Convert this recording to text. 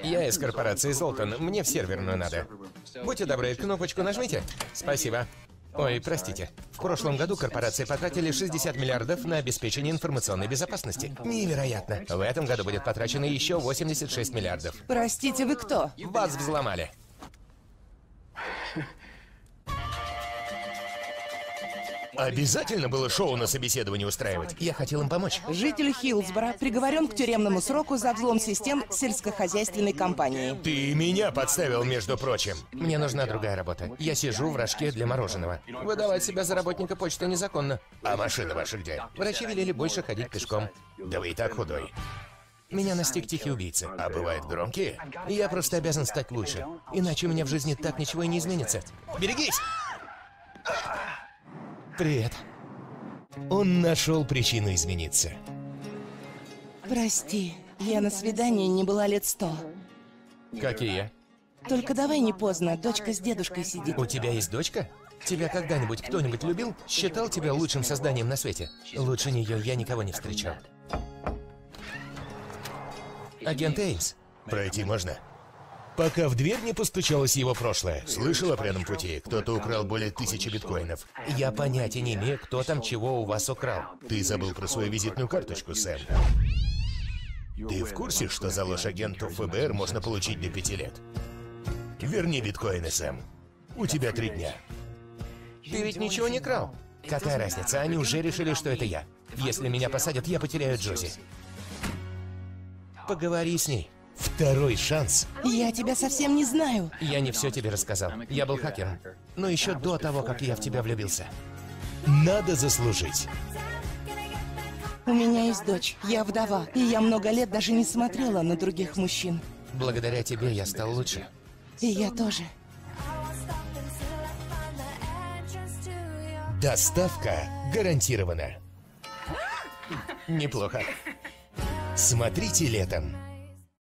Я из корпорации Золтан, мне в серверную надо. Будьте добры, кнопочку нажмите. Спасибо. Ой, простите. В прошлом году корпорации потратили 60 миллиардов на обеспечение информационной безопасности. Невероятно. В этом году будет потрачено еще 86 миллиардов. Простите, вы кто? Вас взломали. Обязательно было шоу на собеседовании устраивать. Я хотел им помочь. Житель Хиллсборо приговорен к тюремному сроку за взлом систем сельскохозяйственной компании. Ты меня подставил, между прочим. Мне нужна другая работа. Я сижу в рожке для мороженого. Выдавать себя за работника почты незаконно. А машина ваша где? Врачи велели больше ходить пешком. Да вы и так худой. Меня настиг тихий убийца. А бывают громкие? Я просто обязан стать лучше. Иначе у меня в жизни так ничего и не изменится. Берегись! Привет. Он нашел причину измениться. Прости, я на свидании не была лет 100. Какие? Только давай не поздно, дочка с дедушкой сидит. У тебя есть дочка? Тебя когда-нибудь кто-нибудь любил? Считал тебя лучшим созданием на свете? Лучше нее я никого не встречал. Агент Эймс. Пройти можно? Пока в дверь не постучалось его прошлое. Слышал о пряном пути? Кто-то украл более 1000 биткоинов. Я понятия не имею, кто там чего у вас украл. Ты забыл про свою визитную карточку, Сэм. Ты в курсе, что за ложь агенту ФБР можно получить до 5 лет? Верни биткоины, Сэм. У тебя 3 дня. Ты ведь ничего не крал? Какая разница? Они уже решили, что это я. Если меня посадят, я потеряю Джози. Поговори с ней. Второй шанс. Я тебя совсем не знаю. Я не все тебе рассказал. Я был хакером. Но еще до того, как я в тебя влюбился. Надо заслужить. У меня есть дочь, я вдова, и я много лет даже не смотрела на других мужчин. Благодаря тебе я стал лучше. И я тоже. Доставка гарантирована. Неплохо. Смотрите летом.